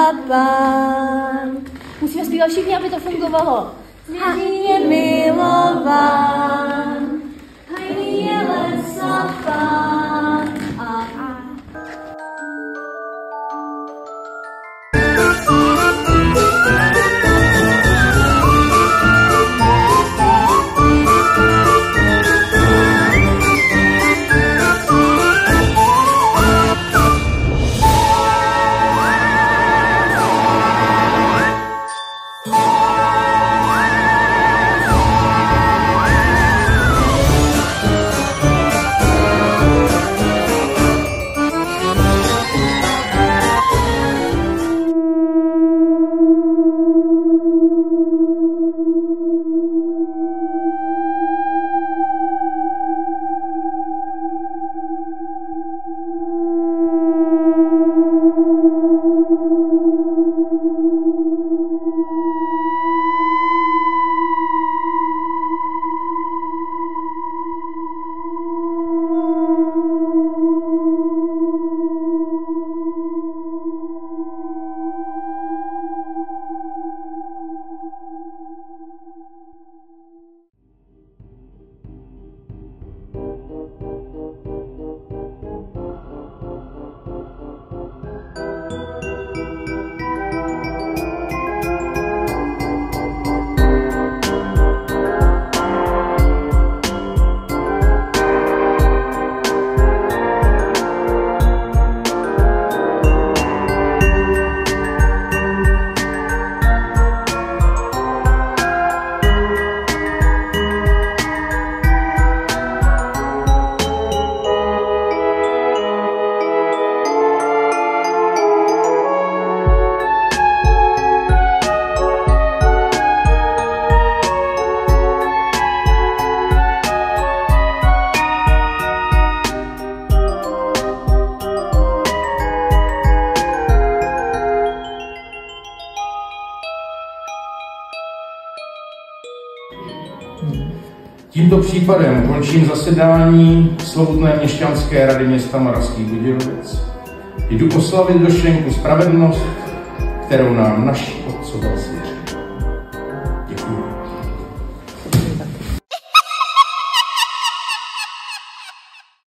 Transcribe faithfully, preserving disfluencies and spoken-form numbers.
a pán. Musíme zpívat všichni, aby to fungovalo. Světý je milován, hajný je les a pán. A, a. Tímto případem končím zasedání slovutné měšťanské rady města Moravských Budějovic. Jdu oslavit došlenku spravedlnost, kterou nám naši otcové svěřili.